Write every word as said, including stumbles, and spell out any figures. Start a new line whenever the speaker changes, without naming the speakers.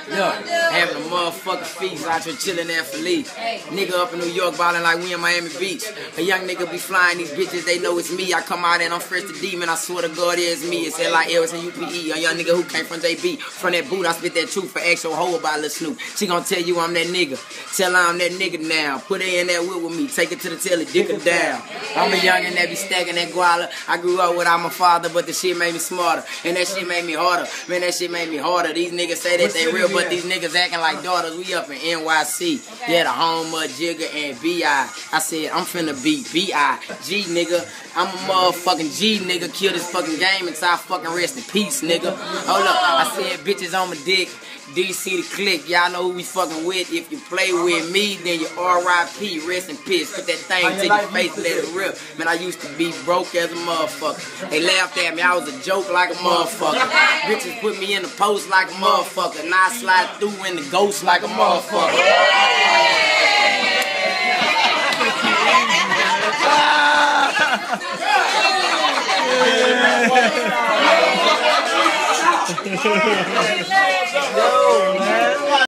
Yeah, having a motherfucking feast out here chilling there for Lee. Nigga up in New York ballin' like we in Miami Beach. A young nigga be flying these bitches, they know it's me. I come out and I'm fresh to demon, I swear to God it's me. It's L I L S and U P E. A young nigga who came from J B. From that boot, I spit that truth for actual hoe about Lil Snoop. She gon' tell you I'm that nigga. Tell her I'm that nigga now. Put her in that whip with me. Take her to the telly, dick her down. I'm a youngin' that be stacking that guala. I grew up without my father, but the shit made me smarter. And that shit made me harder. Man, that shit made me harder. These niggas say that they real, but these niggas acting like daughters. We up in N Y C. Yeah, the home of Jigga and B I. I said, I'm finna beat B I G, nigga. I'm a motherfucking G, nigga. Kill this fucking game until I fucking rest in peace, nigga. Hold up. I said, bitches on my dick. D C the click, y'all know who we fucking with. If you play with me, then you R I P, rest in peace. Put that thing to your face, let it rip. Man, I used to be broke as a motherfucker. They laughed at me, I was a joke like a motherfucker. Bitches put me in the post like a motherfucker. Now I slide through in the ghost like a motherfucker.
Yo, man.